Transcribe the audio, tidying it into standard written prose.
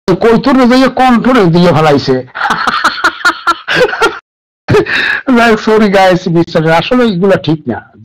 কৈতুরে দিয়ে কণ্ঠরে দিয়ে ফেলাইছে। সরি গাইস, বিশ্বাস আসলে এগুলা ঠিক না।